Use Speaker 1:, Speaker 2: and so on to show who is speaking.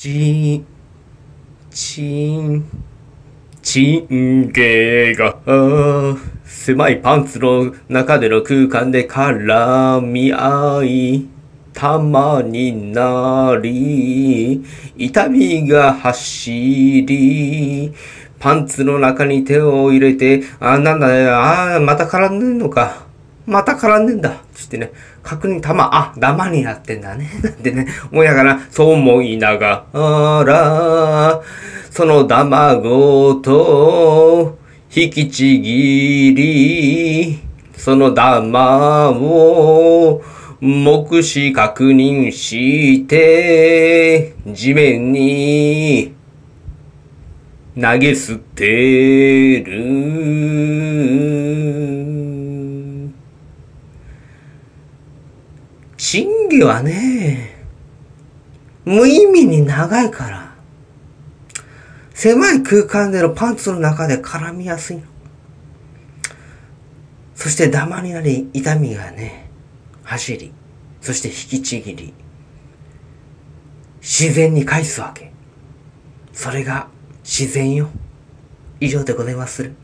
Speaker 1: ち、ちん、チンゲが、狭いパンツの中での空間で絡み合い、玉になり、痛みが走り、パンツの中に手を入れて、なんだね、また絡んでんのか。また絡んでんだ。つってね、確認ダマになってんだね。なんてね、思いながら、そう思いながら、その玉ごと、引きちぎり、その玉を、目視確認して、地面に投げ捨てる。チンゲはね、無意味に長いから、狭い空間でのパンツの中で絡みやすいの。そしてダマになり、痛みがね、走り、そして引きちぎり、自然に返すわけ。それが自然よ。以上でございまする。